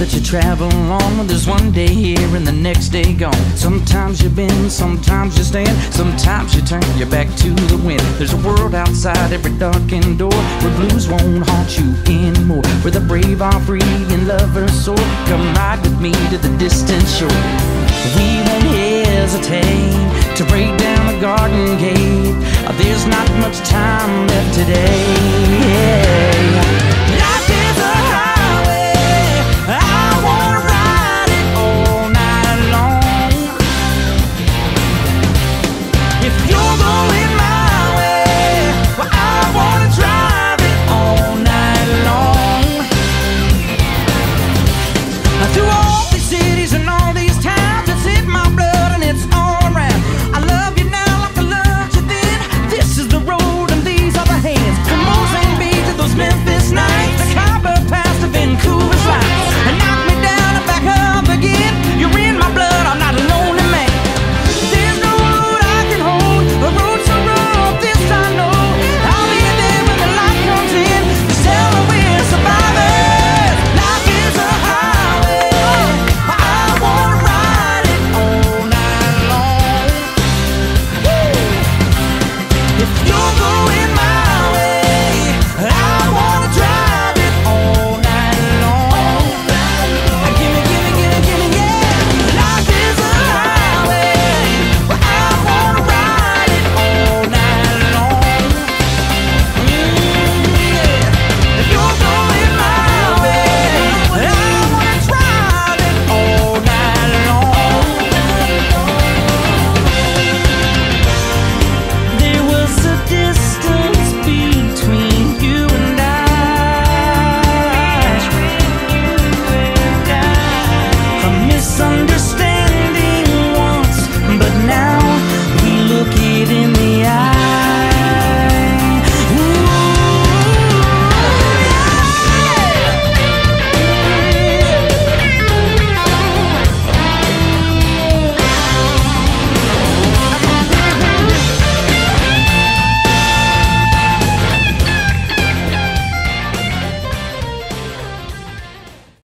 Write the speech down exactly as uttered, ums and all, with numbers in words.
that you travel on. There's one day here and the next day gone. Sometimes you bend, sometimes you stand, sometimes you turn your back to the wind. There's a world outside every darkened door, where blues won't haunt you anymore, where the brave are free and lovers soar. Come ride with me to the distant shore. We won't hesitate to break down the garden gate. There's not much time left today.